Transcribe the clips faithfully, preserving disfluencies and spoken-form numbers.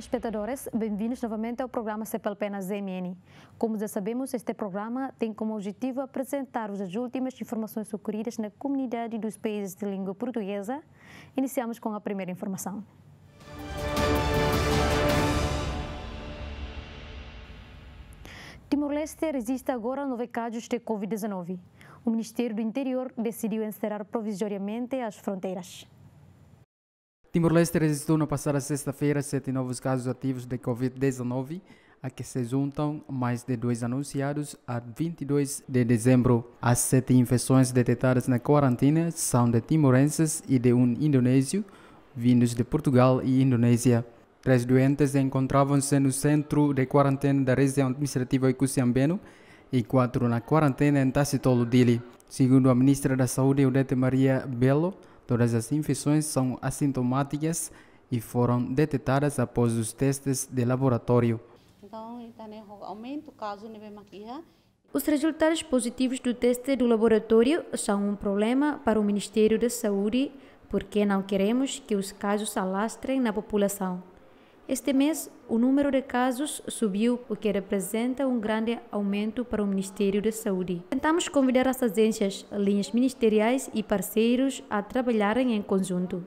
telespectadores, bem-vindos novamente ao programa C P L P na Z M N. Como já sabemos, este programa tem como objetivo apresentar-vos as últimas informações ocorridas na comunidade dos países de língua portuguesa. Iniciamos com a primeira informação. Timor-Leste resiste agora a nove casos de Covid dezenove. O Ministério do Interior decidiu encerrar provisoriamente as fronteiras. Timor-Leste registrou na passada sexta-feira sete novos casos ativos de Covid dezenove, a que se juntam mais de dois anunciados a vinte e dois de dezembro. As sete infecções detectadas na quarentena são de timorenses e de um indonésio, vindos de Portugal e Indonésia. Três doentes encontravam-se no centro de quarentena da região administrativa Ikusiambeno e quatro na quarentena em Tacitolo Dili. Segundo a ministra da Saúde, Odete Maria Belo, todas as infecções são assintomáticas e foram detectadas após os testes de laboratório. Os resultados positivos do teste do laboratório são um problema para o Ministério da Saúde, porque não queremos que os casos se alastrem na população. Este mês, o número de casos subiu, o que representa um grande aumento para o Ministério da Saúde. Tentamos convidar as agências, linhas ministeriais e parceiros a trabalharem em conjunto.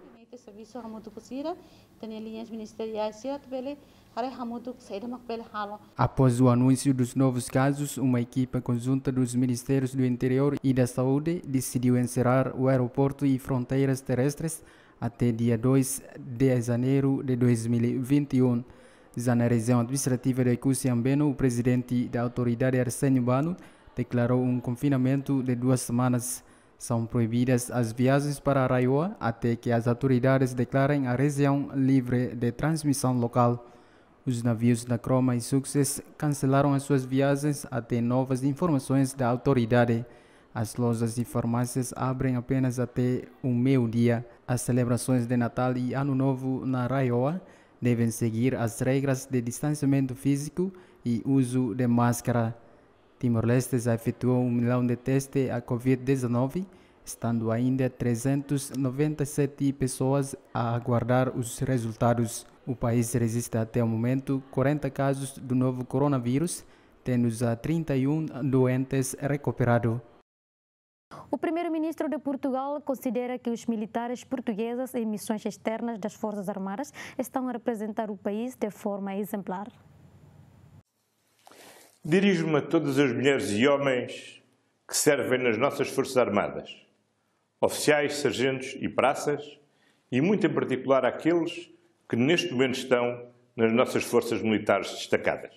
Após o anúncio dos novos casos, uma equipa conjunta dos Ministérios do Interior e da Saúde decidiu encerrar o aeroporto e fronteiras terrestres até dia dois de janeiro de dois mil e vinte e um. Já na região administrativa de Ikusiambeno, o presidente da autoridade, Arsenio Bano, declarou um confinamento de duas semanas. São proibidas as viagens para Raioa até que as autoridades declarem a região livre de transmissão local. Os navios da Croma e Success cancelaram as suas viagens até novas informações da autoridade. As lojas e farmácias abrem apenas até o meio-dia. As celebrações de Natal e Ano Novo na Raioa devem seguir as regras de distanciamento físico e uso de máscara. Timor-Leste já efetuou um milhão de testes a Covid dezenove, estando ainda trezentas e noventa e sete pessoas a aguardar os resultados. O país registra até o momento quarenta casos do novo coronavírus, tendo já trinta e um doentes recuperados. O primeiro-ministro de Portugal considera que os militares portugueses em missões externas das Forças Armadas estão a representar o país de forma exemplar. Dirijo-me a todas as mulheres e homens que servem nas nossas Forças Armadas, oficiais, sargentos e praças, e muito em particular àqueles que neste momento estão nas nossas forças militares destacadas.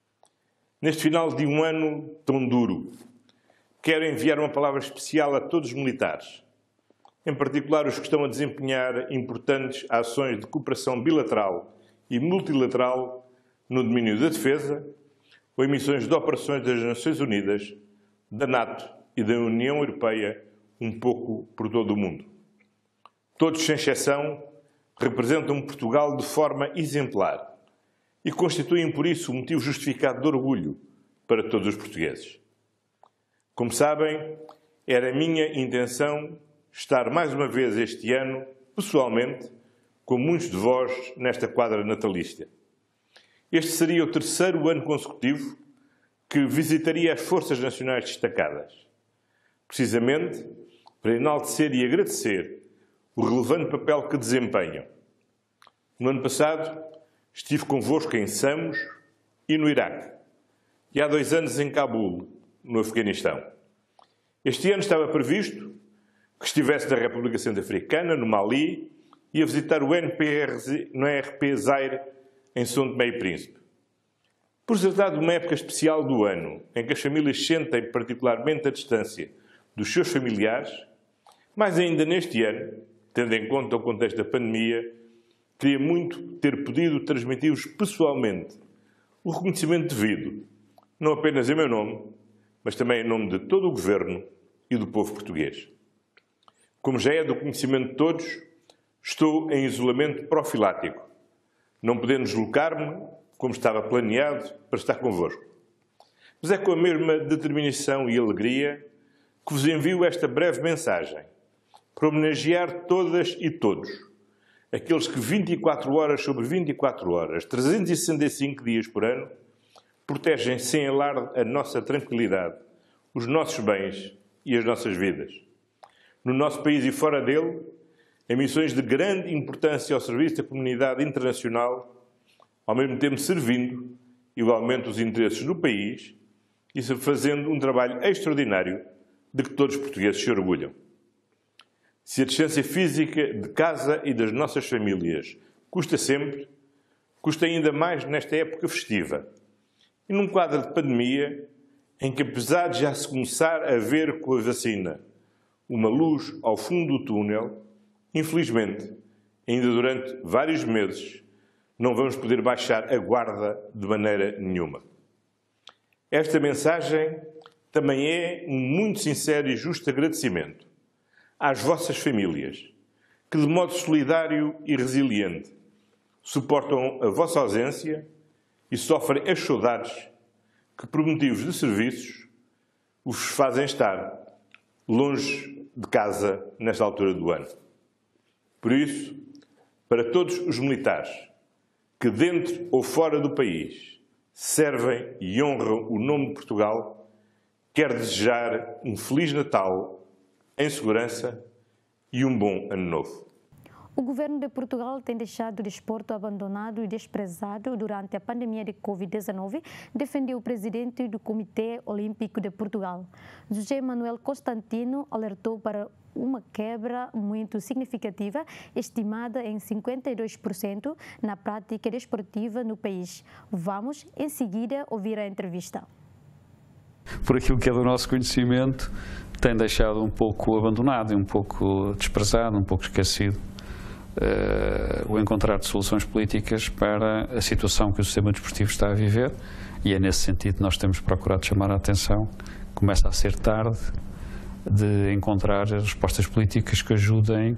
Neste final de um ano tão duro, quero enviar uma palavra especial a todos os militares, em particular os que estão a desempenhar importantes ações de cooperação bilateral e multilateral no domínio da defesa ou em missões de operações das Nações Unidas, da NATO e da União Europeia, um pouco por todo o mundo. Todos, sem exceção, representam Portugal de forma exemplar e constituem, por isso, um motivo justificado de orgulho para todos os portugueses. Como sabem, era a minha intenção estar mais uma vez este ano, pessoalmente, com muitos de vós nesta quadra natalícia. Este seria o terceiro ano consecutivo que visitaria as Forças Nacionais destacadas, precisamente para enaltecer e agradecer o relevante papel que desempenham. No ano passado, estive convosco em Samos e no Iraque, e há dois anos em Cabul, no Afeganistão. Este ano estava previsto que estivesse na República Centro-Africana, no Mali, e a visitar o N P R, no R P Zaire, em São Tomé e Príncipe. Por se tratar de uma época especial do ano, em que as famílias sentem particularmente a distância dos seus familiares, mais ainda neste ano, tendo em conta o contexto da pandemia, queria muito ter podido transmitir-vos pessoalmente o reconhecimento devido, não apenas em meu nome, mas também em nome de todo o Governo e do povo português. Como já é do conhecimento de todos, estou em isolamento profilático, não podendo deslocar-me, como estava planeado, para estar convosco. Mas é com a mesma determinação e alegria que vos envio esta breve mensagem, para homenagear todas e todos, aqueles que vinte e quatro horas sobre vinte e quatro horas, trezentos e sessenta e cinco dias por ano, protegem sem alarde a nossa tranquilidade, os nossos bens e as nossas vidas. No nosso país e fora dele, em missões de grande importância ao serviço da comunidade internacional, ao mesmo tempo servindo igualmente os interesses do país e fazendo um trabalho extraordinário de que todos os portugueses se orgulham. Se a distância física de casa e das nossas famílias custa sempre, custa ainda mais nesta época festiva e num quadro de pandemia em que, apesar de já se começar a ver com a vacina uma luz ao fundo do túnel, infelizmente, ainda durante vários meses, não vamos poder baixar a guarda de maneira nenhuma. Esta mensagem também é um muito sincero e justo agradecimento às vossas famílias, que de modo solidário e resiliente suportam a vossa ausência e sofrem as saudades que, por motivos de serviços, os fazem estar longe de casa nesta altura do ano. Por isso, para todos os militares que, dentro ou fora do país, servem e honram o nome de Portugal, quero desejar um Feliz Natal em segurança e um bom Ano Novo. O governo de Portugal tem deixado o desporto abandonado e desprezado durante a pandemia de covid dezenove, defendeu o presidente do Comitê Olímpico de Portugal. José Manuel Constantino alertou para uma quebra muito significativa, estimada em cinquenta e dois por cento, na prática desportiva no país. Vamos, em seguida, ouvir a entrevista. Por aquilo que é do nosso conhecimento, tem deixado um pouco abandonado, um pouco desprezado, um pouco esquecido uh, o encontrar de soluções políticas para a situação que o sistema desportivo está a viver, e é nesse sentido que nós temos procurado chamar a atenção. Começa a ser tarde de encontrar respostas políticas que ajudem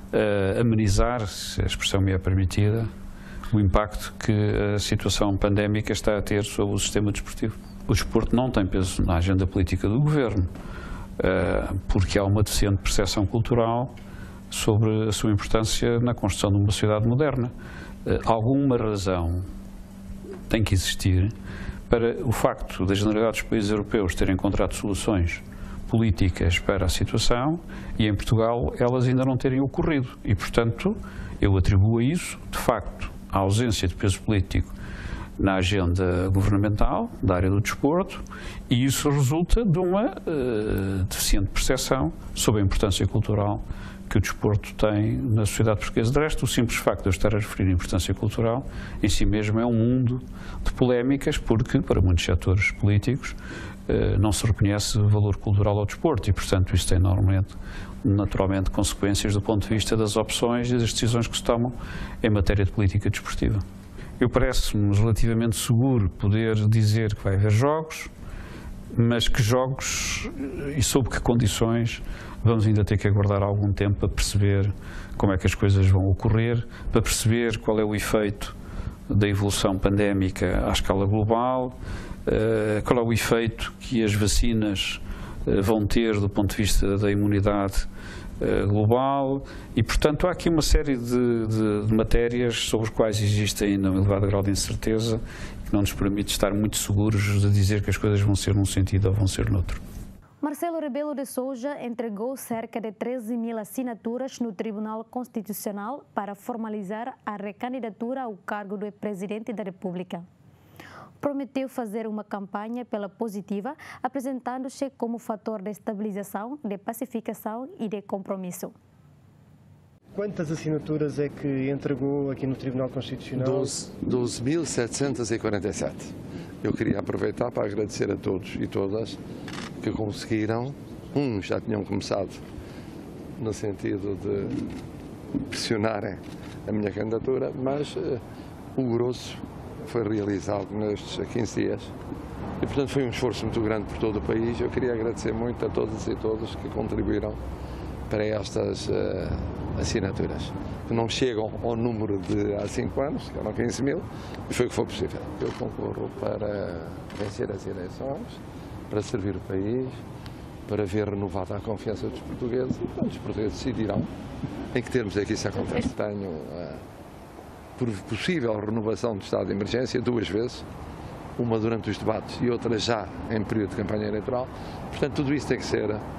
a amenizar, se a expressão me é permitida, o impacto que a situação pandémica está a ter sobre o sistema desportivo. O desporto não tem peso na agenda política do governo, porque há uma deficiente percepção cultural sobre a sua importância na construção de uma sociedade moderna. Alguma razão tem que existir para o facto da generalidade dos países europeus terem encontrado soluções políticas para a situação e em Portugal elas ainda não terem ocorrido. E, portanto, eu atribuo a isso, de facto, a ausência de peso político na agenda governamental, da área do desporto, e isso resulta de uma uh, deficiente percepção sobre a importância cultural que o desporto tem na sociedade portuguesa. De resto, o simples facto de eu estar a referir a importância cultural em si mesmo é um mundo de polémicas, porque, para muitos setores políticos, uh, não se reconhece valor cultural ao desporto e, portanto, isso tem normalmente, naturalmente consequências do ponto de vista das opções e das decisões que se tomam em matéria de política desportiva. Eu parece-me relativamente seguro poder dizer que vai haver jogos, mas que jogos e sob que condições vamos ainda ter que aguardar algum tempo para perceber como é que as coisas vão ocorrer, para perceber qual é o efeito da evolução pandémica à escala global, qual é o efeito que as vacinas vão ter do ponto de vista da imunidade global e, portanto, há aqui uma série de, de, de matérias sobre as quais existe ainda um elevado grau de incerteza que não nos permite estar muito seguros de dizer que as coisas vão ser num sentido ou vão ser noutro. Marcelo Rebelo de Sousa entregou cerca de treze mil assinaturas no Tribunal Constitucional para formalizar a recandidatura ao cargo de Presidente da República. Prometeu fazer uma campanha pela positiva, apresentando-se como fator de estabilização, de pacificação e de compromisso. Quantas assinaturas é que entregou aqui no Tribunal Constitucional? doze mil setecentos e quarenta e sete. Eu queria aproveitar para agradecer a todos e todas que conseguiram. Uns já tinham começado no sentido de pressionarem a minha candidatura, mas uh, o grosso foi realizado nestes quinze dias e, portanto, foi um esforço muito grande por todo o país. Eu queria agradecer muito a todos e todas que contribuíram para estas uh, assinaturas, que não chegam ao número de há cinco anos, que eram quinze mil, e foi o que foi possível. Eu concorro para vencer as eleições, para servir o país para ver renovada a confiança dos portugueses. E quando os portugueses decidirão em que termos é que isso acontece. Tenho a possível renovação do estado de emergência duas vezes, uma durante os debates e outra já em período de campanha eleitoral. Portanto, tudo isso tem que ser uh,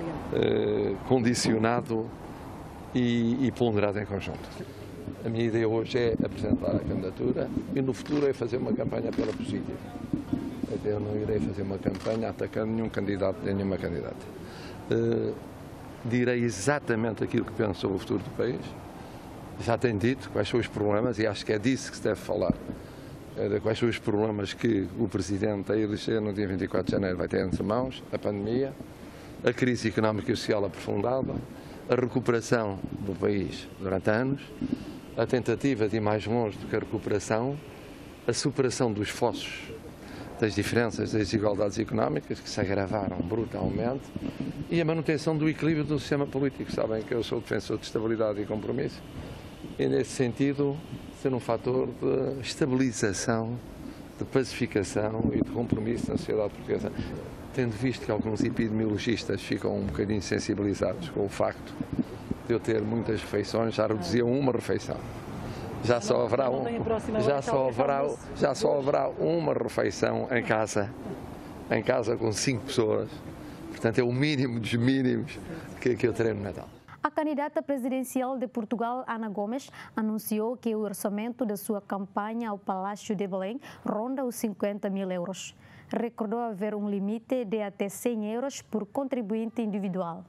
condicionado e, e ponderado em conjunto. A minha ideia hoje é apresentar a candidatura e no futuro é fazer uma campanha pela positiva. Eu não irei fazer uma campanha atacando nenhum candidato nem nenhuma candidata. Uh, direi exatamente aquilo que penso sobre o futuro do país. Já tenho dito quais são os problemas e acho que é disso que se deve falar. É de quais são os problemas que o Presidente a eleger no dia vinte e quatro de janeiro vai ter entre mãos: a pandemia, a crise económica e social aprofundada, a recuperação do país durante anos, a tentativa de ir mais longe do que a recuperação, a superação dos fossos das diferenças, das desigualdades económicas que se agravaram brutalmente e a manutenção do equilíbrio do sistema político. Sabem que eu sou defensor de estabilidade e compromisso e, nesse sentido, ser um fator de estabilização, de pacificação e de compromisso na sociedade portuguesa. Tendo visto que alguns epidemiologistas ficam um bocadinho sensibilizados com o facto de eu ter muitas refeições, já reduziam uma refeição. Já só haverá um, já só haverá, já só haverá uma refeição em casa, em casa com cinco pessoas. Portanto, é o mínimo dos mínimos que, que eu terei no Natal. A candidata presidencial de Portugal, Ana Gomes, anunciou que o orçamento da sua campanha ao Palácio de Belém ronda os cinquenta mil euros. Recordou haver um limite de até cem euros por contribuinte individual.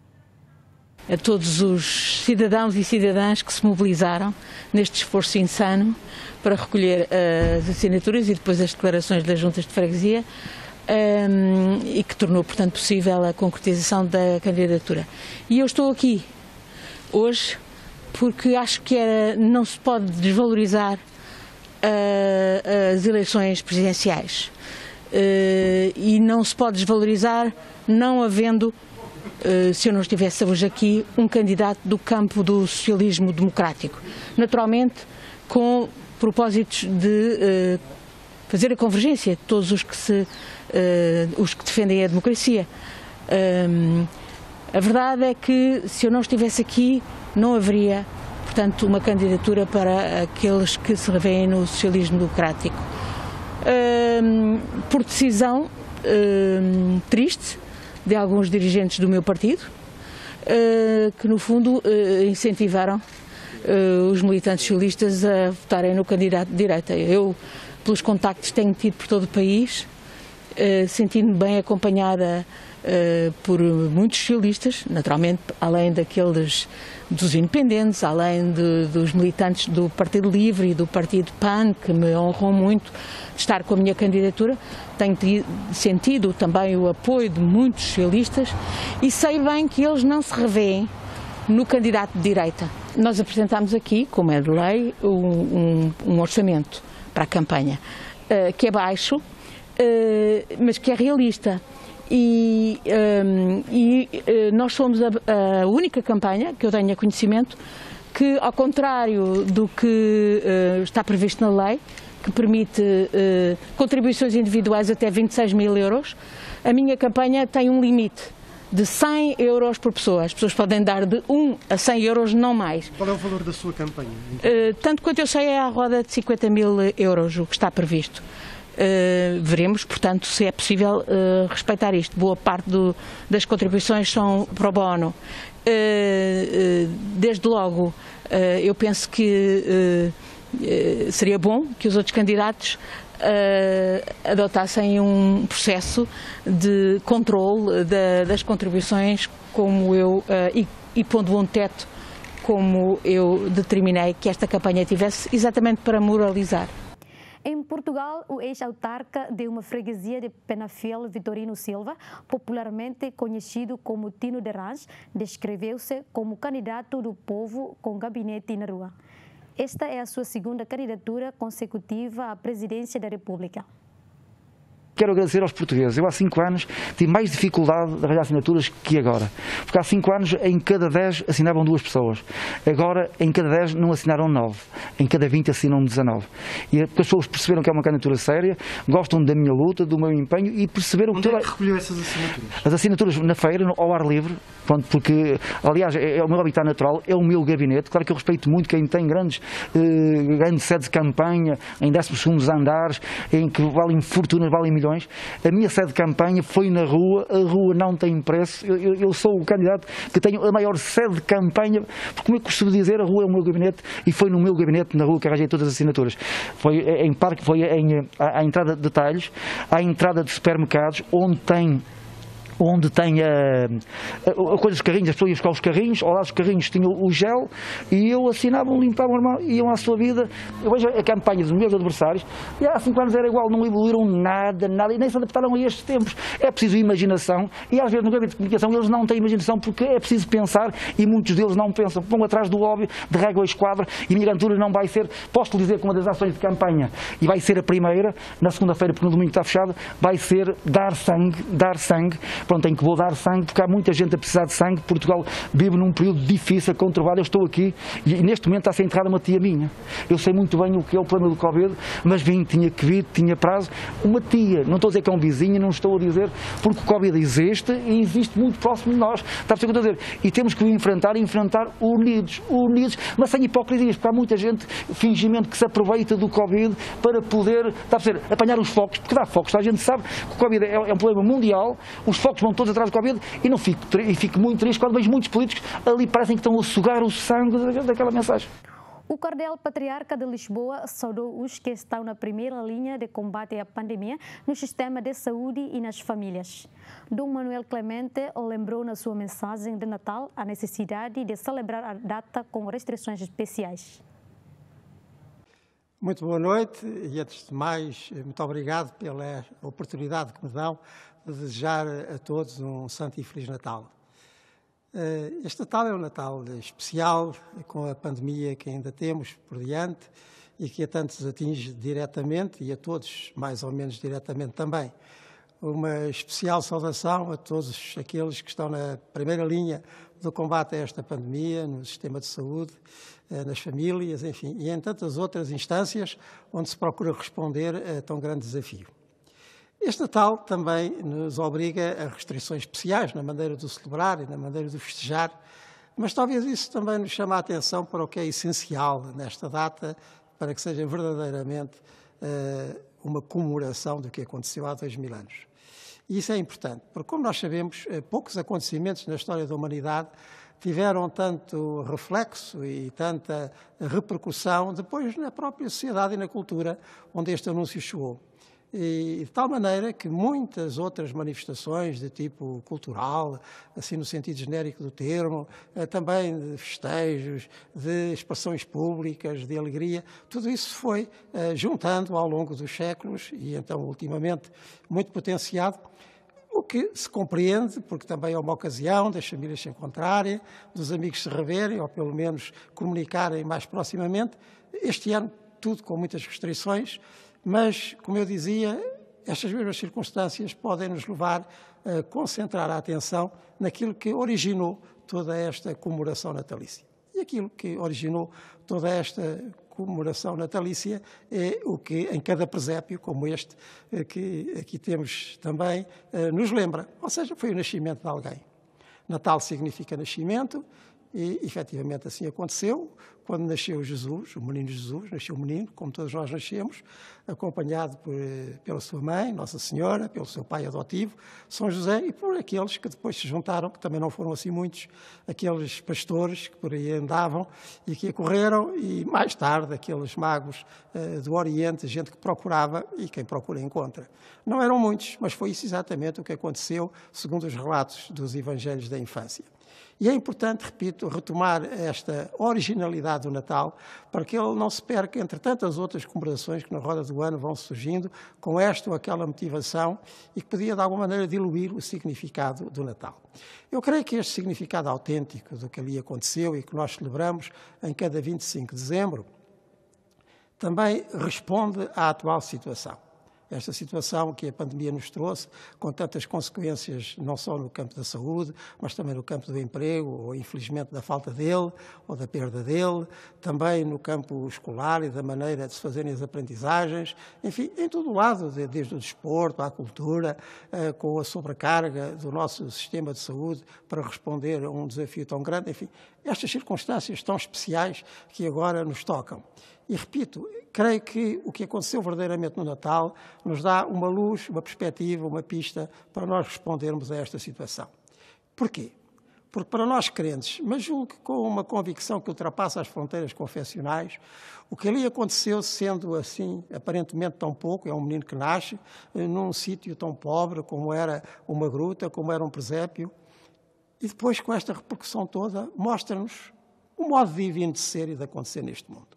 A todos os cidadãos e cidadãs que se mobilizaram neste esforço insano para recolher as assinaturas e depois as declarações das juntas de freguesia um, e que tornou, portanto, possível a concretização da candidatura. E eu estou aqui hoje porque acho que era, não se pode desvalorizar uh, as eleições presidenciais uh, e não se pode desvalorizar não havendo, Uh, se eu não estivesse hoje aqui, um candidato do campo do socialismo democrático. Naturalmente, com propósitos de uh, fazer a convergência de todos os que, se, uh, os que defendem a democracia. Um, a verdade é que, se eu não estivesse aqui, não haveria, portanto, uma candidatura para aqueles que se revêem no socialismo democrático. Um, por decisão um, triste de alguns dirigentes do meu partido, que no fundo incentivaram os militantes socialistas a votarem no candidato de direita. Eu, pelos contactos que tenho tido por todo o país, senti-me bem acompanhada por muitos socialistas, naturalmente, além daqueles dos independentes, além de, dos militantes do Partido Livre e do Partido P A N, que me honram muito de estar com a minha candidatura. Tenho sentido também o apoio de muitos socialistas e sei bem que eles não se revêem no candidato de direita. Nós apresentámos aqui, como é de lei, um, um, um orçamento para a campanha, uh, que é baixo, uh, mas que é realista. E, um, e uh, nós somos a, a única campanha que eu tenho conhecimento que, ao contrário do que uh, está previsto na lei, que permite uh, contribuições individuais até vinte e seis mil euros, a minha campanha tem um limite de cem euros por pessoa. As pessoas podem dar de um a cem euros, não mais. Qual é o valor da sua campanha? Uh, tanto quanto eu sei, é à roda de cinquenta mil euros o que está previsto. Uh, veremos, portanto, se é possível uh, respeitar isto. Boa parte do, das contribuições são pro bono. Uh, uh, desde logo, uh, eu penso que uh, seria bom que os outros candidatos uh, adotassem um processo de controle da, das contribuições, como eu, uh, e, e pondo um teto, como eu determinei que esta campanha tivesse, exatamente para moralizar. Em Portugal, o ex-autarca de uma freguesia de Penafiel, Vitorino Silva, popularmente conhecido como Tino de Range, descreveu-se como candidato do povo com gabinete na rua. Esta é a sua segunda candidatura consecutiva à presidência da República. quero agradecer aos portugueses. Eu há cinco anos tive mais dificuldade de arranjar assinaturas que agora. Porque há cinco anos em cada dez assinavam duas pessoas. Agora em cada dez não assinaram nove. Em cada vinte assinam dezanove. E porque as pessoas perceberam que é uma candidatura séria, gostam da minha luta, do meu empenho e perceberam Onde que... é que recolheu essas assinaturas? As assinaturas na feira, ao ar livre, pronto, porque, aliás, é, é o meu habitat natural, é o meu gabinete. Claro que eu respeito muito quem tem grandes, eh, grandes sedes de campanha, em décimos segundos andares, em que valem fortunas, valem milhões. A minha sede de campanha foi na rua, a rua não tem preço. Eu, eu, eu sou o candidato que tenho a maior sede de campanha, porque, como eu costumo dizer, a rua é o meu gabinete e foi no meu gabinete, na rua, que arranjei todas as assinaturas. Foi em parque, foi em, à, à entrada de talhos, à entrada de supermercados, onde tem onde tem a, a, a coisa dos carrinhos, as pessoas iam buscar os carrinhos, ao lado dos carrinhos tinham o gel e eu assinavam, limpavam, iam à sua vida. Eu vejo a campanha dos meus adversários e há cinco anos era igual, não evoluíram nada, nada e nem se adaptaram a estes tempos. É preciso imaginação e às vezes no gabinete de comunicação eles não têm imaginação porque é preciso pensar e muitos deles não pensam. Vão atrás do óbvio, de régua a esquadra e a minha candidatura não vai ser, posso lhe dizer que uma das ações de campanha e vai ser a primeira, na segunda-feira porque no domingo está fechado, vai ser dar sangue, dar sangue. Pronto, tenho que vou dar sangue, porque há muita gente a precisar de sangue. Portugal vive num período difícil, conturbado. Eu estou aqui e neste momento está a ser enterrada uma tia minha. Eu sei muito bem o que é o problema do Covid, mas vim, tinha que vir, tinha prazo. Uma tia, não estou a dizer que é um vizinho, não estou a dizer, porque o Covid existe e existe muito próximo de nós. Está a perceber o que eu estou a dizer? E temos que o enfrentar e enfrentar unidos, unidos, mas sem hipocrisias, porque há muita gente, fingimento, que se aproveita do Covid para poder, está a perceber, apanhar os focos, porque dá focos. A gente sabe que o Covid é, é um problema mundial, os focos vão todos atrás do Covid e não fico, e fico muito triste quando vejo muitos políticos ali parecem que estão a sugar o sangue daquela mensagem. O Cardeal Patriarca de Lisboa saudou os que estão na primeira linha de combate à pandemia no sistema de saúde e nas famílias. Dom Manuel Clemente lembrou na sua mensagem de Natal a necessidade de celebrar a data com restrições especiais. Muito boa noite e, antes de mais, muito obrigado pela oportunidade que me dão de desejar a todos um santo e feliz Natal. Este Natal é um Natal especial, com a pandemia que ainda temos por diante e que a tantos atinge diretamente e a todos mais ou menos diretamente também. Uma especial saudação a todos aqueles que estão na primeira linha do combate a esta pandemia, no sistema de saúde, nas famílias, enfim, e em tantas outras instâncias onde se procura responder a tão grande desafio. Este Natal também nos obriga a restrições especiais na maneira de o celebrar e na maneira de o festejar, mas talvez isso também nos chame a atenção para o que é essencial nesta data, para que seja verdadeiramente uh, uma comemoração do que aconteceu há dois mil anos. E isso é importante, porque, como nós sabemos, poucos acontecimentos na história da humanidade tiveram tanto reflexo e tanta repercussão depois na própria sociedade e na cultura onde este anúncio chegou. E de tal maneira que muitas outras manifestações de tipo cultural, assim no sentido genérico do termo, também de festejos, de expressões públicas, de alegria, tudo isso foi juntando ao longo dos séculos e então ultimamente muito potenciado, o que se compreende, porque também é uma ocasião das famílias se encontrarem, dos amigos se reverem, ou pelo menos comunicarem mais proximamente. Este ano tudo com muitas restrições, mas, como eu dizia, estas mesmas circunstâncias podem nos levar a concentrar a atenção naquilo que originou toda esta comemoração natalícia. E aquilo que originou toda esta comemoração natalícia é o que em cada presépio, como este que aqui temos também, nos lembra. Ou seja, foi o nascimento de alguém. Natal significa nascimento e, efetivamente, assim aconteceu. Quando nasceu Jesus, o menino Jesus, nasceu um menino, como todos nós nascemos, acompanhado por, pela sua mãe, Nossa Senhora, pelo seu pai adotivo, São José, e por aqueles que depois se juntaram, que também não foram assim muitos, aqueles pastores que por aí andavam e que acorreram, e mais tarde aqueles magos uh, do Oriente, gente que procurava, e quem procura encontra. Não eram muitos, mas foi isso exatamente o que aconteceu, segundo os relatos dos evangelhos da infância. E é importante, repito, retomar esta originalidade do Natal para que ele não se perca entre tantas outras comemorações que na roda do ano vão surgindo com esta ou aquela motivação e que podia de alguma maneira diluir o significado do Natal. Eu creio que este significado autêntico do que ali aconteceu e que nós celebramos em cada vinte e cinco de dezembro também responde à atual situação. esta situação que a pandemia nos trouxe, com tantas consequências, não só no campo da saúde, mas também no campo do emprego, ou infelizmente da falta dele, ou da perda dele, também no campo escolar e da maneira de se fazerem as aprendizagens, enfim, em todo o lado, desde o desporto à cultura, com a sobrecarga do nosso sistema de saúde para responder a um desafio tão grande, enfim, estas circunstâncias tão especiais que agora nos tocam. E repito, creio que o que aconteceu verdadeiramente no Natal nos dá uma luz, uma perspectiva, uma pista para nós respondermos a esta situação. Porquê? Porque para nós crentes, mas julgo que com uma convicção que ultrapassa as fronteiras confessionais, o que ali aconteceu, sendo assim, aparentemente tão pouco, é um menino que nasce num sítio tão pobre como era uma gruta, como era um presépio, e depois com esta repercussão toda, mostra-nos o modo divino de ser e de acontecer neste mundo.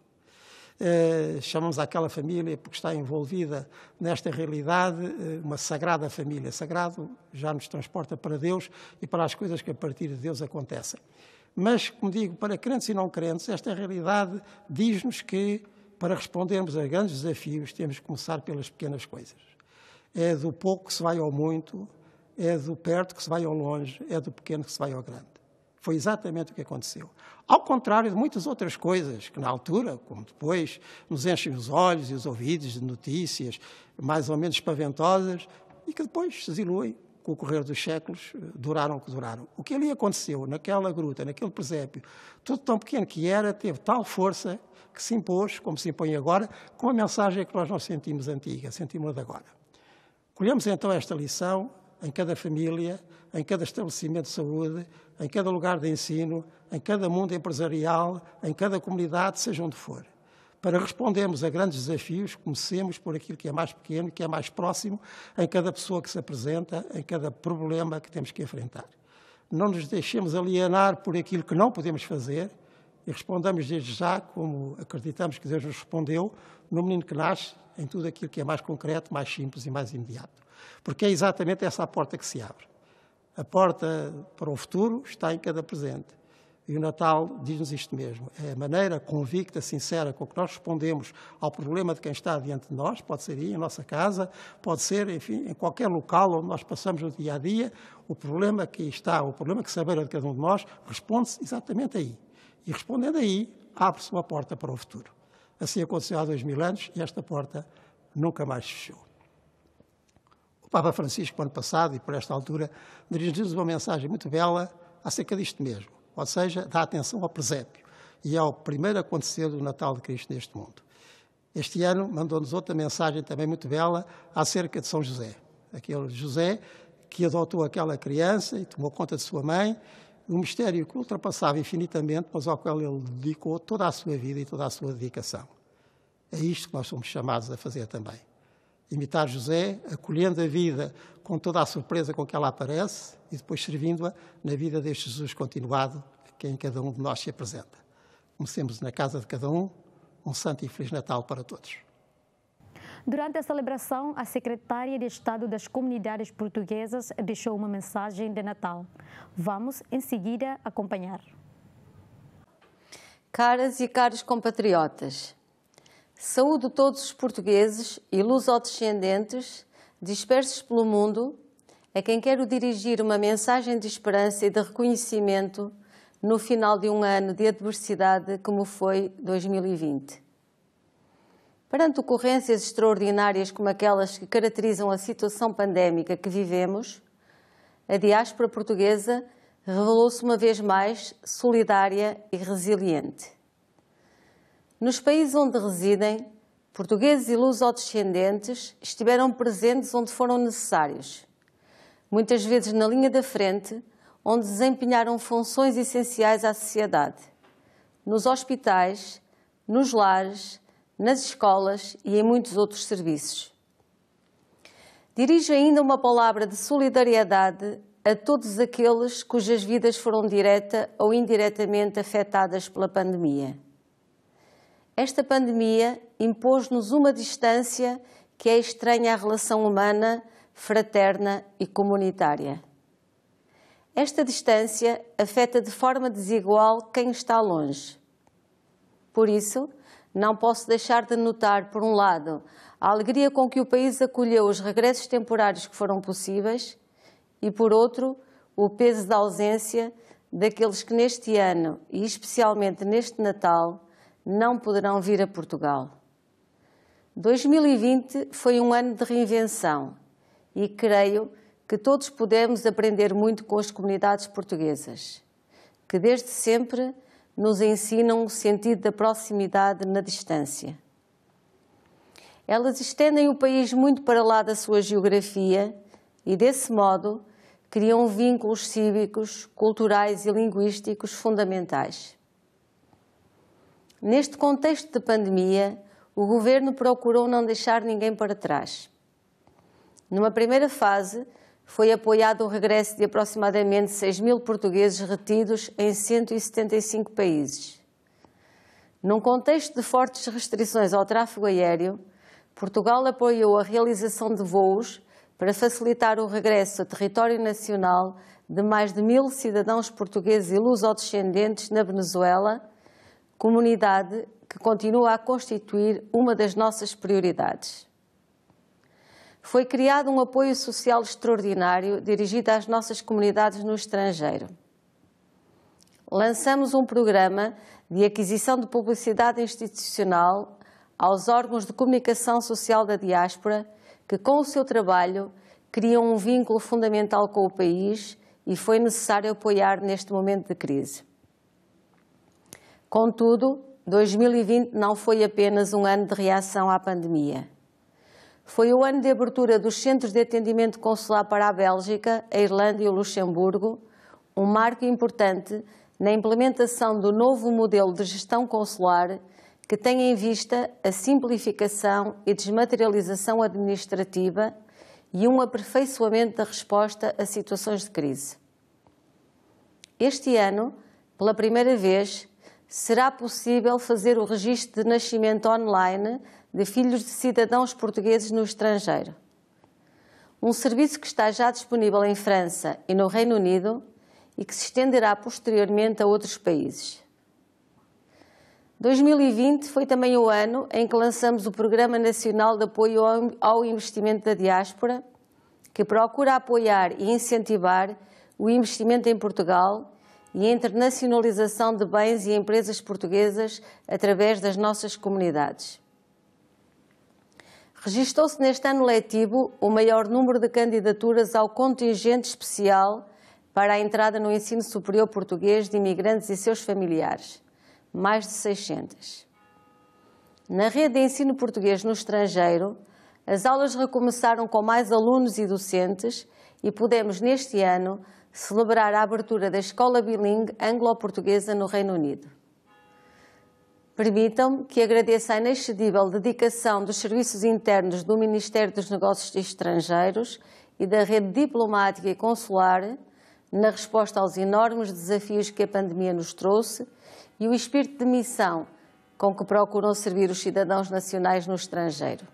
Uh, chamamos àquela família, porque está envolvida nesta realidade, uh, uma sagrada família. Sagrado já nos transporta para Deus e para as coisas que a partir de Deus acontecem. Mas, como digo, para crentes e não crentes, esta realidade diz-nos que, para respondermos a grandes desafios, temos que começar pelas pequenas coisas. É do pouco que se vai ao muito, é do perto que se vai ao longe, é do pequeno que se vai ao grande. Foi exatamente o que aconteceu. Ao contrário de muitas outras coisas, que na altura, como depois, nos enchem os olhos e os ouvidos de notícias mais ou menos espaventosas e que depois se diluem, com o correr dos séculos, duraram o que duraram. O que ali aconteceu, naquela gruta, naquele presépio, tudo tão pequeno que era, teve tal força que se impôs, como se impõe agora, com a mensagem que nós não sentimos antiga, sentimos-la de agora. Colhemos então esta lição em cada família, em cada estabelecimento de saúde, em cada lugar de ensino, em cada mundo empresarial, em cada comunidade, seja onde for. Para respondermos a grandes desafios, comecemos por aquilo que é mais pequeno, que é mais próximo, em cada pessoa que se apresenta, em cada problema que temos que enfrentar. Não nos deixemos alienar por aquilo que não podemos fazer e respondamos desde já, como acreditamos que Deus nos respondeu, no menino que nasce, em tudo aquilo que é mais concreto, mais simples e mais imediato. Porque é exatamente essa a porta que se abre. A porta para o futuro está em cada presente. E o Natal diz-nos isto mesmo. É a maneira convicta, sincera, com que nós respondemos ao problema de quem está diante de nós, pode ser aí, em nossa casa, pode ser, enfim, em qualquer local onde nós passamos no dia a dia, o problema que está, o problema que se abeira de cada um de nós, responde-se exatamente aí. E respondendo aí, abre-se uma porta para o futuro. Assim aconteceu há dois mil anos e esta porta nunca mais fechou. O Papa Francisco, ano passado, e por esta altura, dirigiu-nos uma mensagem muito bela acerca disto mesmo, ou seja, dá atenção ao presépio, e ao primeiro acontecer do Natal de Cristo neste mundo. Este ano mandou-nos outra mensagem também muito bela acerca de São José, aquele José que adotou aquela criança e tomou conta de sua mãe, um mistério que ultrapassava infinitamente, mas ao qual ele dedicou toda a sua vida e toda a sua dedicação. É isto que nós somos chamados a fazer também. Imitar José, acolhendo a vida com toda a surpresa com que ela aparece e depois servindo-a na vida deste Jesus continuado que em cada um de nós se apresenta. Comecemos na casa de cada um, um santo e feliz Natal para todos. Durante a celebração, a secretária de Estado das Comunidades Portuguesas deixou uma mensagem de Natal. Vamos, em seguida, acompanhar. Caras e caros compatriotas, saúdo todos os portugueses e lusodescendentes dispersos pelo mundo, a quem quero dirigir uma mensagem de esperança e de reconhecimento no final de um ano de adversidade como foi dois mil e vinte. Perante ocorrências extraordinárias como aquelas que caracterizam a situação pandémica que vivemos, a diáspora portuguesa revelou-se uma vez mais solidária e resiliente. Nos países onde residem, portugueses e lusodescendentes estiveram presentes onde foram necessários, muitas vezes na linha da frente, onde desempenharam funções essenciais à sociedade, nos hospitais, nos lares, nas escolas e em muitos outros serviços. Dirijo ainda uma palavra de solidariedade a todos aqueles cujas vidas foram direta ou indiretamente afetadas pela pandemia. Esta pandemia impôs-nos uma distância que é estranha à relação humana, fraterna e comunitária. Esta distância afeta de forma desigual quem está longe. Por isso, não posso deixar de notar, por um lado, a alegria com que o país acolheu os regressos temporários que foram possíveis e, por outro, o peso da ausência daqueles que neste ano, e especialmente neste Natal, não poderão vir a Portugal. dois mil e vinte foi um ano de reinvenção e creio que todos pudemos aprender muito com as comunidades portuguesas, que desde sempre nos ensinam o sentido da proximidade na distância. Elas estendem o país muito para lá da sua geografia e, desse modo, criam vínculos cívicos, culturais e linguísticos fundamentais. Neste contexto de pandemia, o Governo procurou não deixar ninguém para trás. Numa primeira fase, foi apoiado o regresso de aproximadamente seis mil portugueses retidos em cento e setenta e cinco países. Num contexto de fortes restrições ao tráfego aéreo, Portugal apoiou a realização de voos para facilitar o regresso a território nacional de mais de mil cidadãos portugueses e lusodescendentes na Venezuela, comunidade que continua a constituir uma das nossas prioridades. Foi criado um apoio social extraordinário dirigido às nossas comunidades no estrangeiro. Lançamos um programa de aquisição de publicidade institucional aos órgãos de comunicação social da diáspora, que com o seu trabalho criam um vínculo fundamental com o país e foi necessário apoiar neste momento de crise. Contudo, dois mil e vinte não foi apenas um ano de reação à pandemia. Foi o ano de abertura dos centros de atendimento consular para a Bélgica, a Irlanda e o Luxemburgo, um marco importante na implementação do novo modelo de gestão consular que tem em vista a simplificação e desmaterialização administrativa e um aperfeiçoamento da resposta a situações de crise. Este ano, pela primeira vez, será possível fazer o registro de nascimento online de filhos de cidadãos portugueses no estrangeiro. Um serviço que está já disponível em França e no Reino Unido e que se estenderá posteriormente a outros países. dois mil e vinte foi também o ano em que lançamos o Programa Nacional de Apoio ao Investimento da Diáspora, que procura apoiar e incentivar o investimento em Portugal e a internacionalização de bens e empresas portuguesas através das nossas comunidades. Registou-se neste ano letivo o maior número de candidaturas ao contingente especial para a entrada no ensino superior português de imigrantes e seus familiares, mais de seiscentas. Na rede de ensino português no estrangeiro, as aulas recomeçaram com mais alunos e docentes e podemos, neste ano, celebrar a abertura da Escola Bilingue Anglo-Portuguesa no Reino Unido. Permitam-me que agradeça a inexcedível dedicação dos serviços internos do Ministério dos Negócios Estrangeiros e da rede diplomática e consular na resposta aos enormes desafios que a pandemia nos trouxe e o espírito de missão com que procuram servir os cidadãos nacionais no estrangeiro.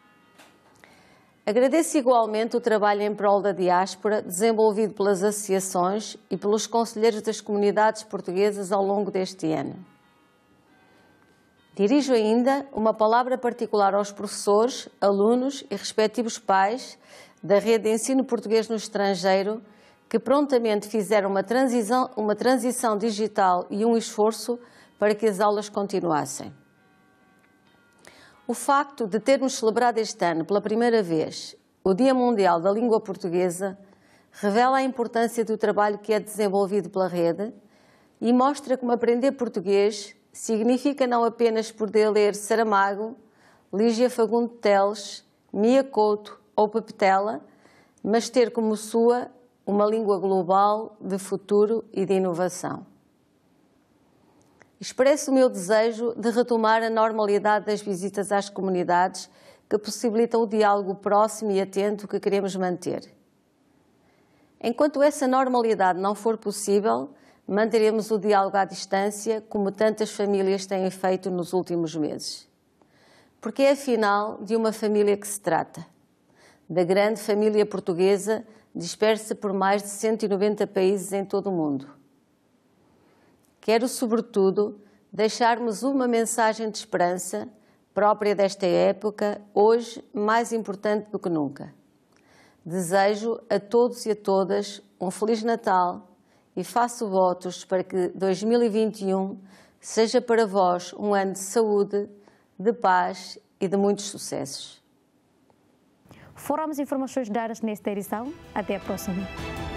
Agradeço igualmente o trabalho em prol da diáspora desenvolvido pelas associações e pelos conselheiros das comunidades portuguesas ao longo deste ano. Dirijo ainda uma palavra particular aos professores, alunos e respectivos pais da rede de ensino português no estrangeiro que prontamente fizeram uma transição, uma transição digital e um esforço para que as aulas continuassem. O facto de termos celebrado este ano, pela primeira vez, o Dia Mundial da Língua Portuguesa revela a importância do trabalho que é desenvolvido pela rede e mostra como aprender português significa não apenas poder ler Saramago, Lígia Fagundes Teles, Mia Couto ou Pepetela, mas ter como sua uma língua global de futuro e de inovação. Expresso o meu desejo de retomar a normalidade das visitas às comunidades que possibilitam o diálogo próximo e atento que queremos manter. Enquanto essa normalidade não for possível, manteremos o diálogo à distância, como tantas famílias têm feito nos últimos meses. Porque é, afinal, de uma família que se trata. Da grande família portuguesa, dispersa por mais de cento e noventa países em todo o mundo. Quero, sobretudo, deixar-vos uma mensagem de esperança própria desta época, hoje mais importante do que nunca. Desejo a todos e a todas um Feliz Natal e faço votos para que dois mil e vinte e um seja para vós um ano de saúde, de paz e de muitos sucessos. Foram as informações dadas nesta edição. Até a próxima.